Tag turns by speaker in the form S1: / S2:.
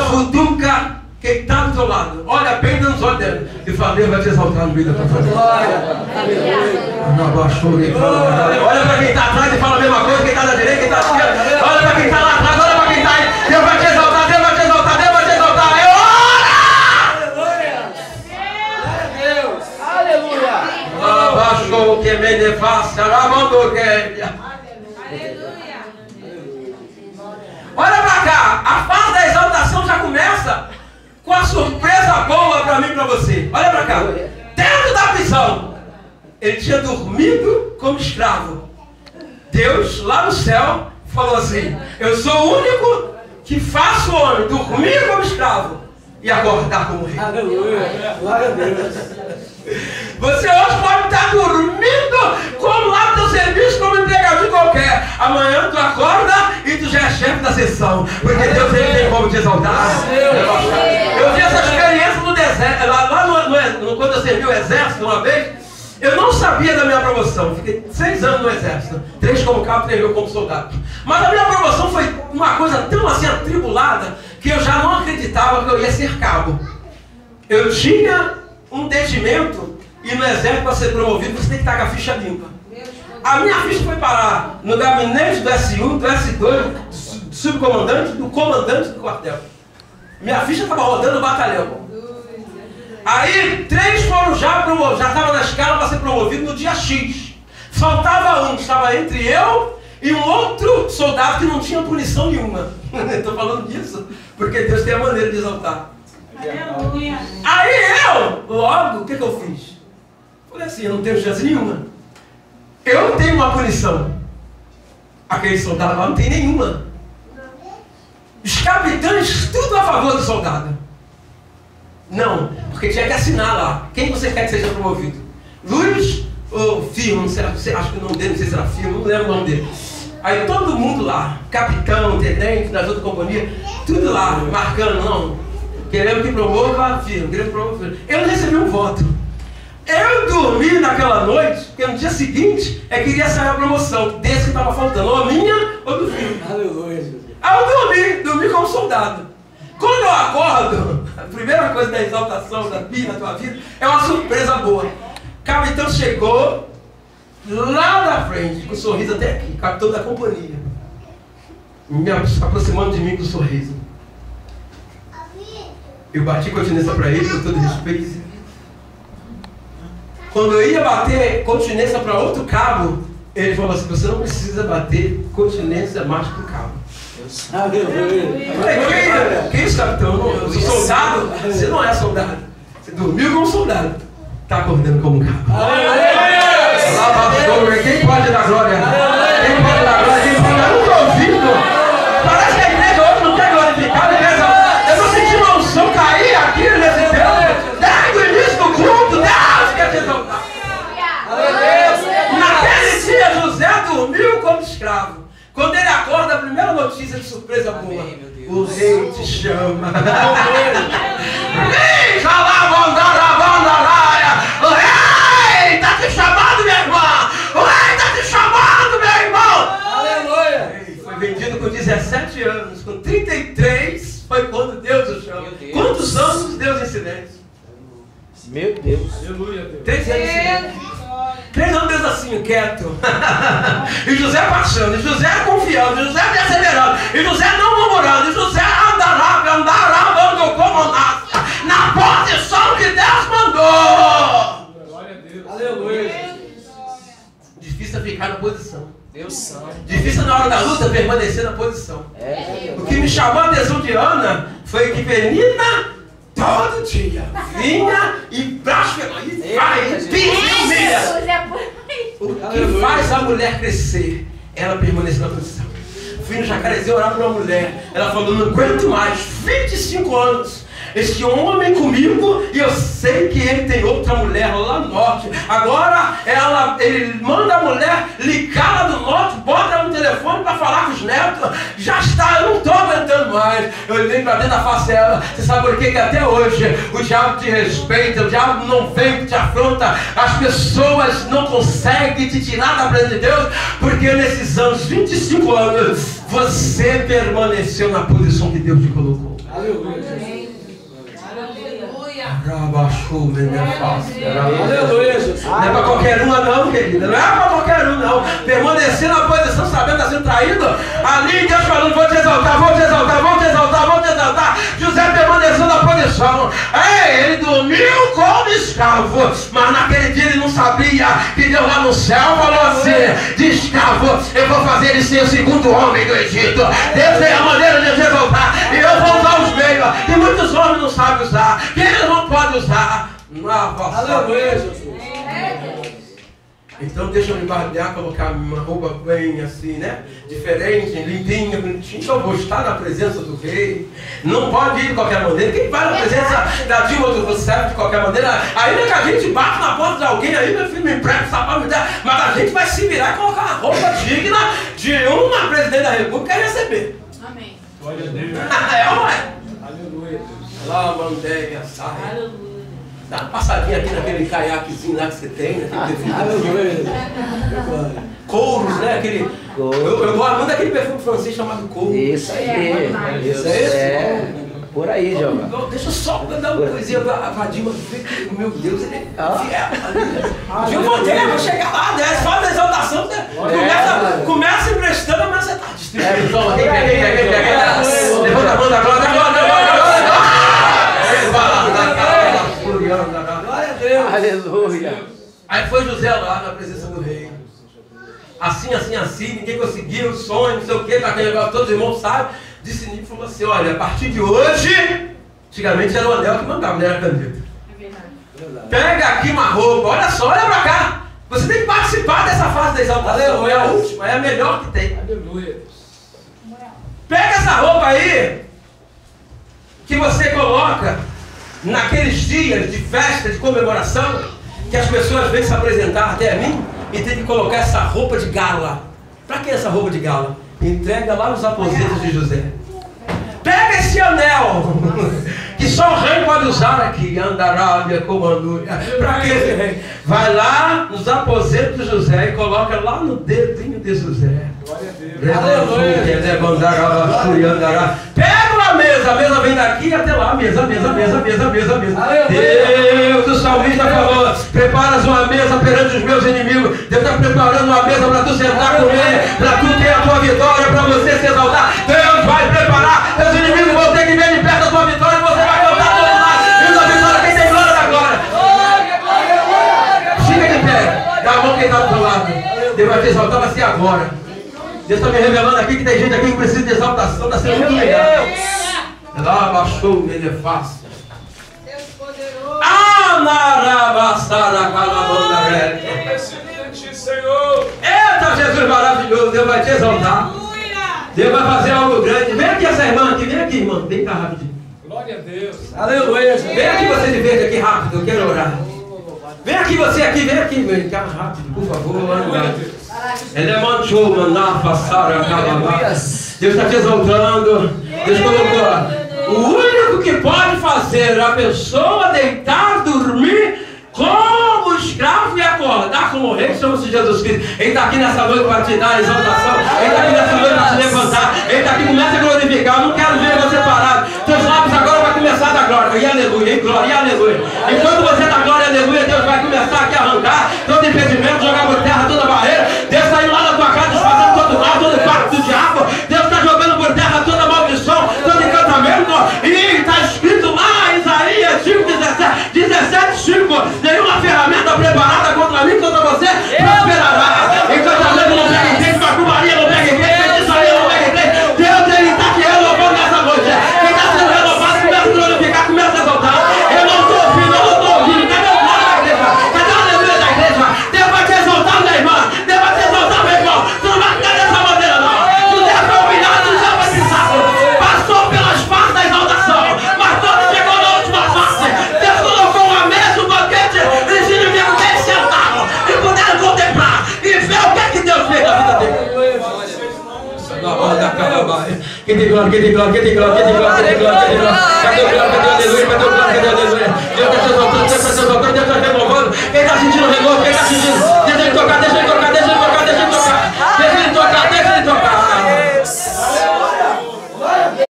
S1: Futuca quem está do teu lado. Olha bem nos olhos dele. E fala, Deus vai te exaltar no meio da tua família. Olha para quem está atrás e fala a mesma coisa. Quem está na direita, quem está à esquerda. Olha para quem está lá atrás, olha para quem está aí. Deus vai te exaltar, Deus vai te exaltar, Deus vai te exaltar. Abaixou que me devassa, lavando guerra. Olha pra cá, a fase da exaltação já começa com a surpresa boa pra mim e pra você. Olha pra cá, dentro da prisão, ele tinha dormido como escravo. Deus, lá no céu, falou assim: eu sou o único que faço o homem dormir como escravo e acordar como rei.
S2: Aleluia, glória a Deus.
S1: Você hoje pode estar dormindo como lá no teu serviço, como empregador qualquer. Amanhã tu acorda e tu já é chefe da sessão. Porque Deus ele tem como te exaltar. Eu vi essa experiência no deserto. Quando eu servi o exército uma vez, eu não sabia da minha promoção. Fiquei 6 anos no exército. 3 como cabo, 3 eu como soldado. Mas a minha promoção foi uma coisa tão assim atribulada que eu já não acreditava que eu ia ser cabo. Eu tinha um entendimento, e no exército, para ser promovido, você tem que estar com a ficha limpa. A minha ficha foi parar no gabinete do S1, do S2, do subcomandante, do comandante do quartel. Minha ficha estava rodando no batalhão. Aí 3 foram já promovidos, já estavam na escala para ser promovido no dia X. Faltava um, estava entre eu e um outro soldado que não tinha punição nenhuma. Estou falando disso porque Deus tem a maneira de exaltar.
S3: Aleluia.
S1: Aí eu, logo, o que eu fiz? Falei assim, eu não tenho chance nenhuma. Eu tenho uma punição. Aquele soldado lá não tem nenhuma. Os capitães, tudo a favor do soldado. Não, porque tinha que assinar lá. Quem você quer que seja promovido? Luiz ou Firmo? Acho que o nome dele, não sei se era Firmo, não lembro o nome dele. Aí todo mundo lá, capitão, tenente, das outras companhias, tudo lá, marcando, não. Querendo que promova, Firmo, querendo que promova, Firmo. Eu não recebi um voto. Eu dormi naquela noite, porque no dia seguinte queria sair a promoção desse que estava faltando, ou a minha ou do Firmo.
S2: Aleluia, Jesus.
S1: Aí eu dormi como soldado. Quando eu acordo, a primeira coisa da exaltação da tua vida é uma surpresa boa. O capitão chegou lá da frente, com um sorriso até aqui, capitão da companhia, me aproximando de mim com um sorriso. Eu bati continência para ele, com todo respeito. Quando eu ia bater continência para outro cabo, ele falou assim: você não precisa bater continência mais para o cabo.
S2: Aleluia.
S1: Eu falei, que isso, capitão? Eu sou soldado? Você não é soldado. Você dormiu como soldado. Está acordando como cabo.
S2: Aleluia.
S1: Quem pode dar glória? Quem pode dar glória? Quem pode dar? Eu não estou ouvindo. Parece que a igreja hoje não quer glorificar, beleza? Eu não senti uma unção cair aqui nesse tempo. Desde o início do culto, Deus quer te exaltar. Naquele dia, José dormiu como escravo. Quando ele acorda, a primeira notícia de surpresa boa: o rei te chama. O rei está te chamando, minha irmã. O rei está te chamando, meu irmão.
S2: Aleluia.
S1: Foi vendido com 17 anos. Com 33 foi quando Deus o chama. Quantos anos Deus em silêncio?
S2: Meu Deus.
S4: Aleluia, Deus.
S1: 3 anos em silêncio. 3 anos Deus assim, quieto. E José passando, e José confiando, e José perseverando, e José não murmurando, e José andará, quando comandasse, na posição que Deus mandou.
S4: Glória a Deus.
S2: Aleluia.
S1: Difícil é ficar na posição.
S2: Deus santo.
S1: Difícil na hora da luta permanecer na posição. O que me chamou a atenção de Ana foi que Penina todo dia vinha e blasfemava, e vai, e humilha. O que faz a mulher crescer? Ela permanecer na posição. Fui no Jacarezinho orar para uma mulher. Ela falou: não aguento mais, 25 anos. Esse homem comigo, e eu sei que ele tem outra mulher lá no norte. Agora ele manda a mulher ligar lá do norte, bota ela no telefone para falar com os netos. Já está, eu não estou aguentando mais. Eu olhei para dentro da face dela. Você sabe por quê? Que até hoje o diabo te respeita, o diabo não vem, te afronta. As pessoas não conseguem te tirar da presença de Deus, porque nesses anos, 25 anos, você permaneceu na posição que Deus te colocou.
S2: Aleluia. Aleluia, Jesus.
S1: Não é para qualquer um não, querida. Não é para qualquer um não. Permanecer na posição, sabendo que está sendo traído. Ali Deus falando, vou te exaltar, vou te exaltar, vou te exaltar, vou te exaltar. José permaneceu na posição. Ele dormiu como escravo. Mas naquele dia ele não sabia que Deus lá no céu falou assim, de escravo, eu vou fazer ele ser o segundo homem do Egito. Deus tem a maneira de te exaltar. E eu vou usar os meios que muitos homens não sabem usar, que eles não podem usar.
S2: Aleluia, Jesus.
S1: Então deixa eu me barbear, colocar uma roupa bem assim, né? Diferente, limpinha, bonitinha. Eu vou estar na presença do rei. Não pode ir de qualquer maneira. Quem vai na presença da Dilma do Rousseff de qualquer maneira? Ainda que a gente bate na porta de alguém, aí meu filho me emprega o sapato, me dá. Mas a gente vai se virar e colocar uma roupa digna de uma presidente da República e receber.
S3: Amém.
S2: Glória a Deus.
S1: É ou não é?
S2: Aleluia.
S1: Lá mandei a saia. Dá uma passadinha aqui naquele caiaquezinho lá que você tem, né?
S2: Aleluia.
S1: Couros, né? Aquele, eu gosto muito daquele perfume francês chamado couro.
S2: Isso aí. Isso aí. Por aí, Jeová.
S1: Deixa eu só dar uma coisinha pra Dilma ver que, meu Deus, ele é fiel. Eu vou chegar lá, desce, faz a exaltação, começa emprestando, mas você tá distribuindo. Toma, levanta a mão da glória,
S2: Glória a Deus. Aleluia.
S1: Aí foi José lá na presença do rei. Assim, ninguém conseguiu, sonho, não sei o que, tá aquele negócio, todos os irmãos sabem. Disse Nico e falou assim, olha, a partir de hoje, antigamente era o anel que mandava, não era a caneta.
S3: É verdade.
S1: Pega aqui uma roupa, olha só, olha pra cá. Você tem que participar dessa fase da exaltação, é a última, é a melhor que tem.
S2: Aleluia.
S1: Pega essa roupa aí, que você coloca naqueles dias de festa, de comemoração, que as pessoas vêm se apresentar até a mim e tem que colocar essa roupa de gala. Pra que essa roupa de gala? Entrega lá nos aposentos de José. Pega esse anel, que só o rei pode usar aqui. Andarábia, comandúria. Pra que esse rei? Vai lá nos aposentos de José e coloca lá no dedinho de José. Pega uma mesa, a mesa vem daqui até lá, mesa. Deus, o salmista falou, preparas uma mesa perante os meus inimigos. Deus está preparando uma mesa para tu sentar comer, para tu ter a tua vitória, para você se exaltar. Deus vai preparar, teus inimigos vão ter que ver de perto a tua vitória e você vai cantar todo lado. Viu a vitória, quem tem glória da glória. Fica de pé, dá a mão quem está do teu lado. Deus vai te exaltar, vai ser agora. Deus está me revelando aqui que tem gente aqui que precisa de exaltação, está sendo muito legal. Ela baixou, ele é fácil.
S3: Deus poderoso.
S2: Excelente, Senhor.
S1: Eita, Jesus maravilhoso, Deus vai te exaltar. Deus vai fazer algo grande. Vem aqui essa irmã aqui, vem aqui, irmã. Vem cá rapidinho.
S2: Glória a Deus. Aleluia.
S1: Vem aqui você de verde aqui rápido, eu quero orar. Vem aqui você aqui, vem cá rápido, por favor. Ele é manchou, manafa, sara, calabá. Deus está te exaltando. Deus colocou. O único que pode fazer a pessoa deitar, dormir como escravo e acordar como rei, somos Jesus Cristo. Ele está aqui nessa noite para te dar a exaltação. Ele está aqui nessa noite para te levantar. Ele está aqui, começa a glorificar. Eu não quero ver você parado. Teus lábios agora vai começar a dar glória. E aleluia, e glória, e aleluia. Enquanto você dá glória e aleluia, Deus vai começar aqui a arrancar todo impedimento, jogar por terra toda barreira. Deus está indo lá na tua casa, desfazendo todo mal, todo pacto do diabo. Deus está jogando por terra toda maldição, todo encantamento. E está escrito lá em Isaías 17:5. Nenhuma ferramenta preparada contra mim, contra você, prosperará. Encantamento não pega em frente, macumbaria não pega em frente, feitiçaria não pega em frente. Deus, ele está te renovando nessa noite. Quem está sendo renovado, começa a glorificar, começa a exaltar. Eu não estou ouvindo, Cadê o glória da igreja? Cadê a aleluia da igreja? Deus vai te exaltar, minha irmã. Deus vai te exaltar, meu irmão. Tu não vai ficar dessa maneira, não. Tu deve foi humilhado, tu já foi pisado. Passou pelas fases da exaltação, mas quando chegou na última face, Deus colocou uma mesa, um banquete, e os inimigos dele sentaram e puderam contemplar e ver o que Deus fez na vida dele. Quem tem glória, quem tem glória, quem tem glória, quem tem glória, quem tem glória, quem tem glória. Cadê o glória, cadê o aleluia, cadê o glória, cadê o aleluia. Deus está te exaltando, Deus está te exaltando, Deus está te renovando. Quem está sentindo renovo, quem